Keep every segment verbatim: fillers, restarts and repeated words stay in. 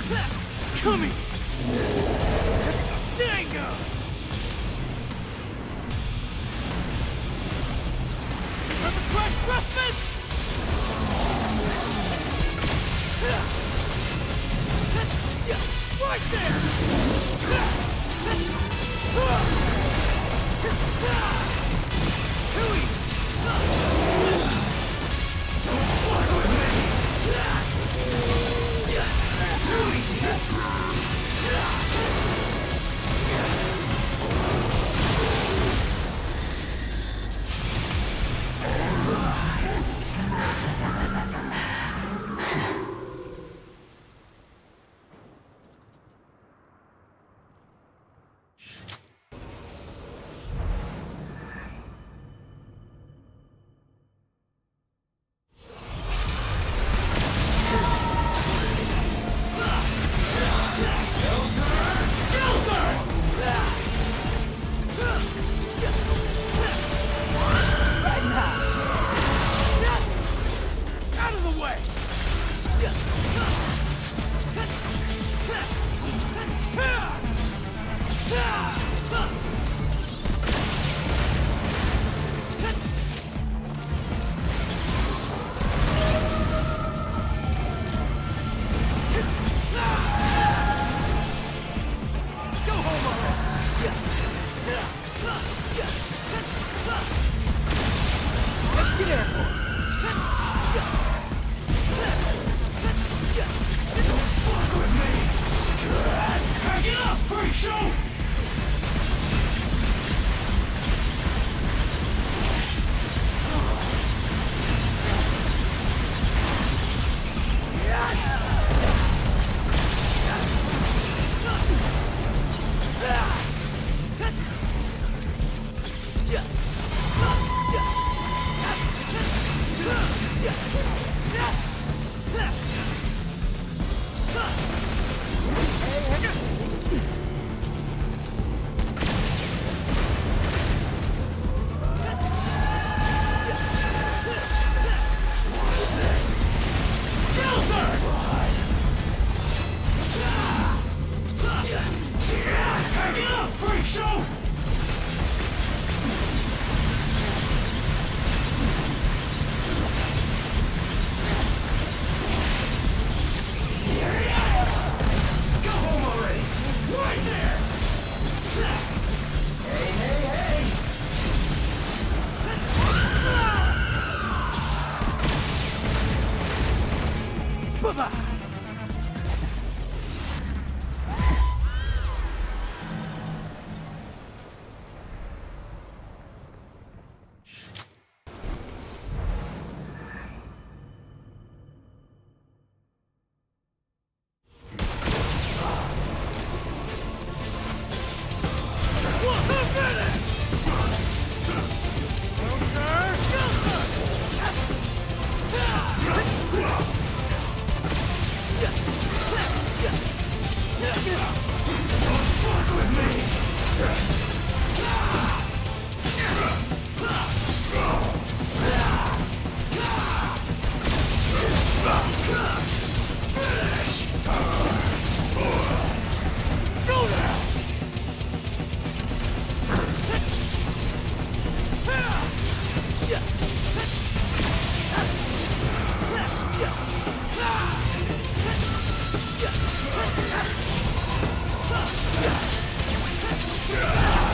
Coming! Tango! Remember Crash Breathman? Right there! Too easy! Don't fuck with me! Too easy! Yeah!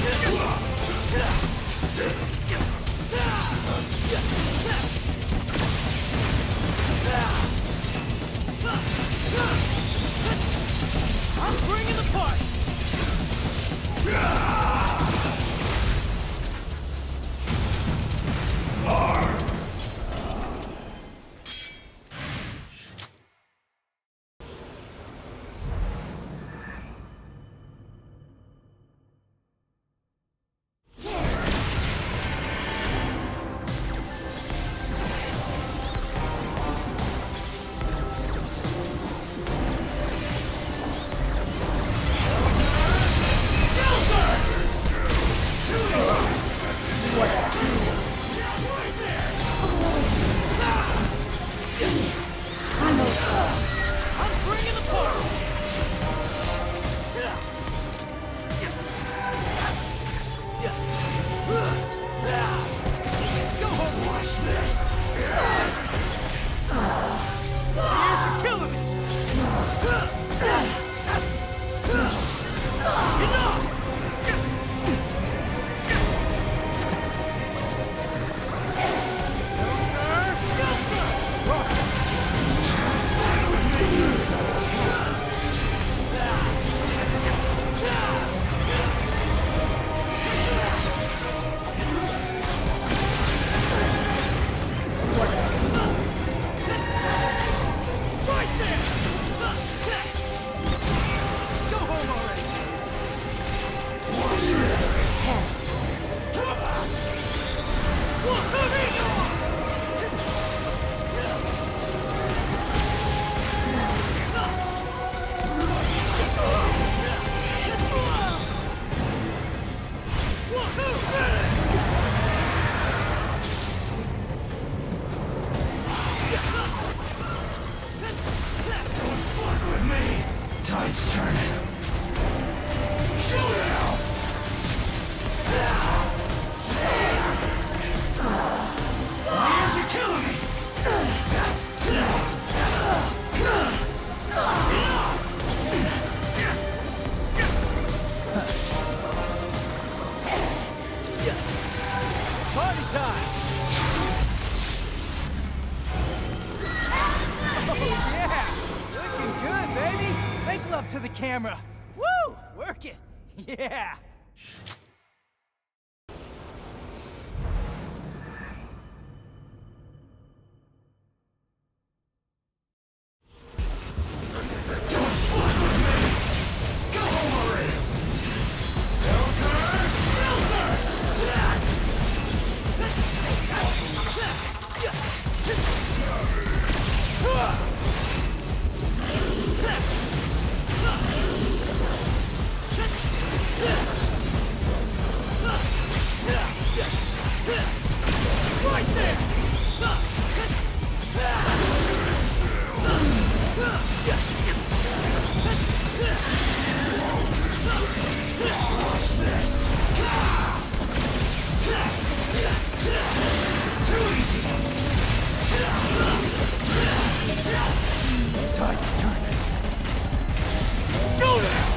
I'm bringing the party! Tide's turning. Shoot out! Why are you killing me? Party time! Oh yeah! Looking good, baby! Make love to the camera! Woo! Work it! Yeah! Right there! Too easy! Tide's turning. Shoot it!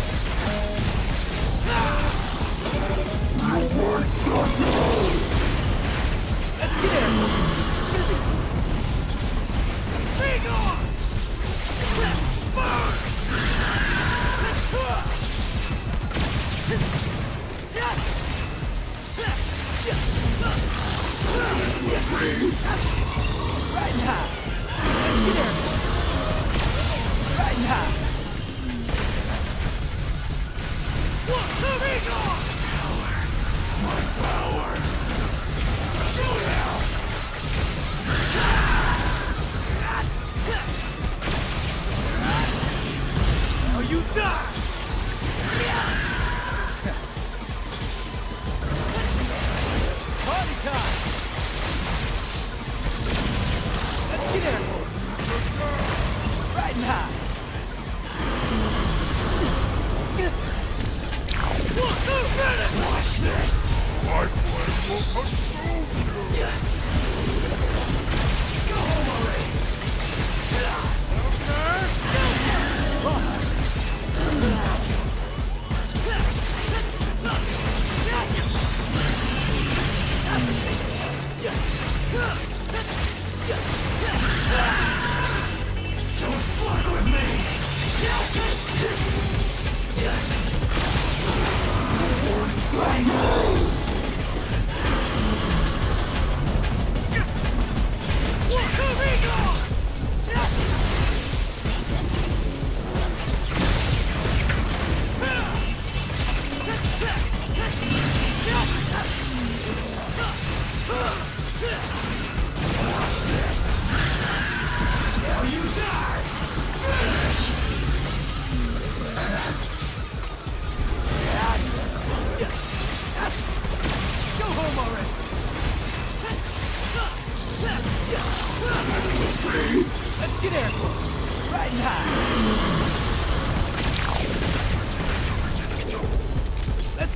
Let's get in! Big on! Burn! Right now! Let's get in! Right now! One, two, big on! My power! Shoot out! Oh, you die! Party time! Let's get in! Right now! One, two, minutes! Watch this! My flame will consume you! Go home already!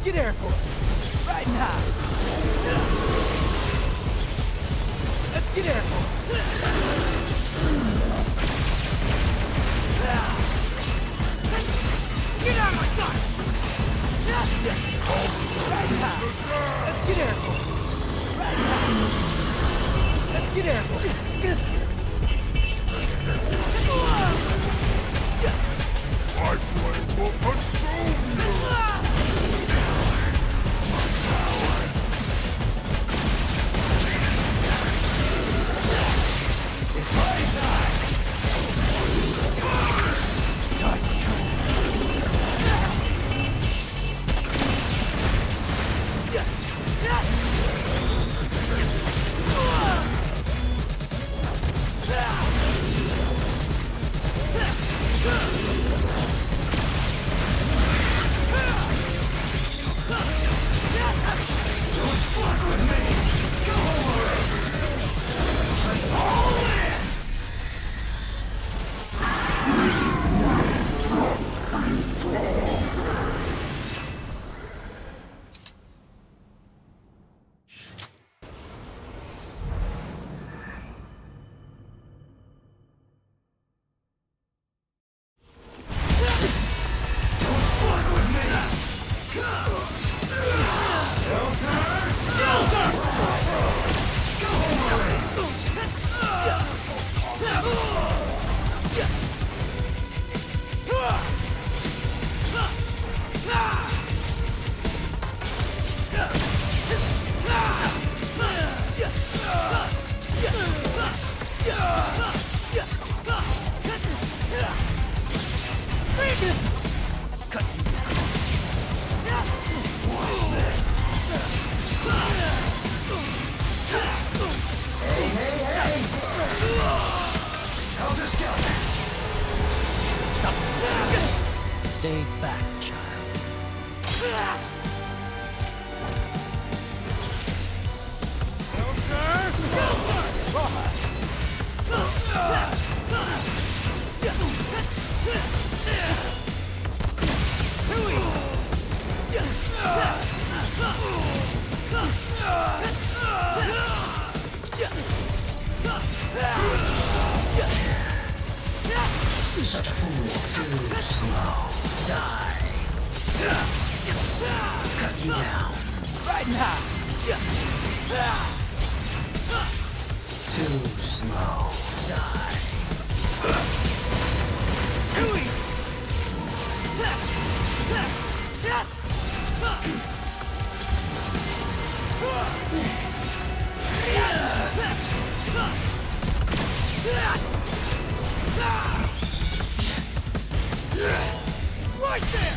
get airborne. Right now. Let's get airborne. Get out of my sight! Right now. Let's get airborne. Right now. Let's get airborne. My flame will consume you! It's party time! Touch. Stay back, child. Such a fool. Too slow. Die. Cut you down. Right now. Too slow. Die. Too easy. Right there!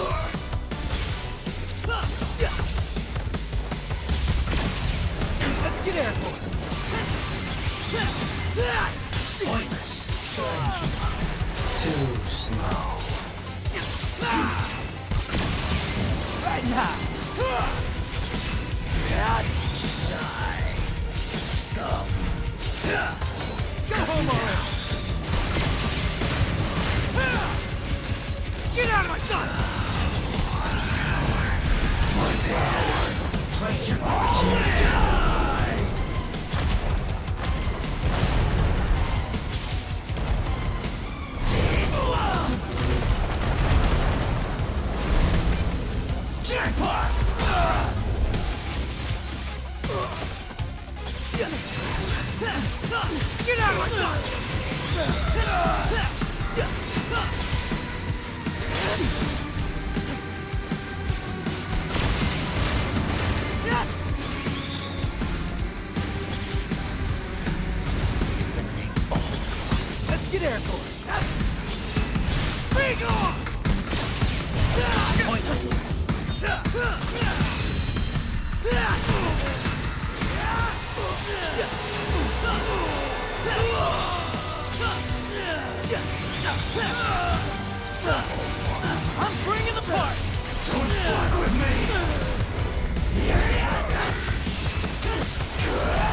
Let's get airborne. Pointless. Too slow. Right now. Die. Scum. Go home already. Get out of my sight! My power. Place your opportunity. Jackpot! Get out of my sight! Let's get airborne. Big on! I'm bringing the party! Don't fuck with me!